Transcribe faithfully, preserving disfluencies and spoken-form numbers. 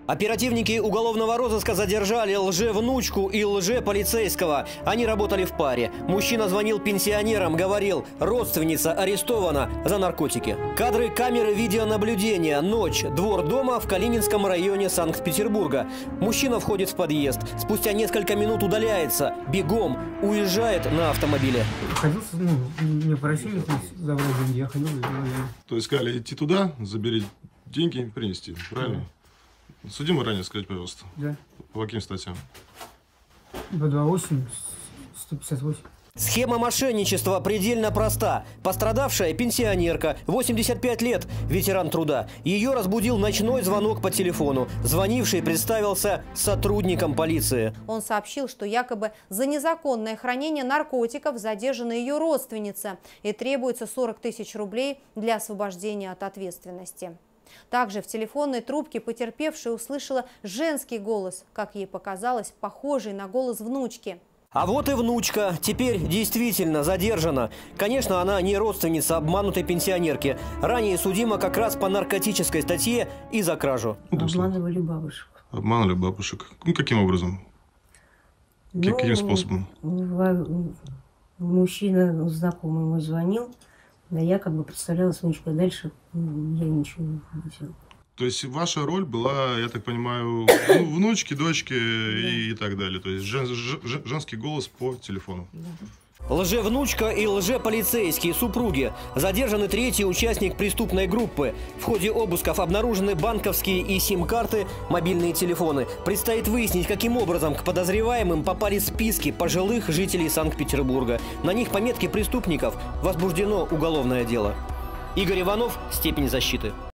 Оперативники уголовного розыска задержали лже-внучку и лже-полицейского. Они работали в паре. Мужчина звонил пенсионерам, говорил: родственница арестована за наркотики. Кадры камеры видеонаблюдения. Ночь. Двор дома в Калининском районе Санкт-Петербурга. Мужчина входит в подъезд. Спустя несколько минут удаляется. Бегом. Уезжает на автомобиле. Ходил, ну, мне просили забрать деньги, я ходил. То есть сказали идти туда, забери деньги и принести, правильно? Да. Судимый ранее, сказать, пожалуйста. Да. По каким статьям? По двадцать восемь, сто пятьдесят восемь. Схема мошенничества предельно проста. Пострадавшая пенсионерка, восемьдесят пять лет, ветеран труда. Ее разбудил ночной звонок по телефону. Звонивший представился сотрудником полиции. Он сообщил, что якобы за незаконное хранение наркотиков задержана ее родственница и требуется сорок тысяч рублей для освобождения от ответственности. Также в телефонной трубке потерпевшая услышала женский голос, как ей показалось, похожий на голос внучки. А вот и внучка. Теперь действительно задержана. Конечно, она не родственница обманутой пенсионерки. Ранее судима как раз по наркотической статье и за кражу. Обманывали бабушек. Обманывали бабушек. Ну, каким образом? Ну, каким способом? Мужчина, знакомый мой, звонил. Да я как бы представлялась внучкой. Дальше я ничего не взяла. То есть ваша роль была, я так понимаю, ну, внучки, дочки, да, и, и так далее. То есть жен, жен, женский голос по телефону. Да. Лже-внучка и лже-полицейские супруги. Задержаны третий участник преступной группы. В ходе обысков обнаружены банковские и сим-карты, мобильные телефоны. Предстоит выяснить, каким образом к подозреваемым попали списки пожилых жителей Санкт-Петербурга. На них по метке преступников возбуждено уголовное дело. Игорь Иванов. Степень защиты.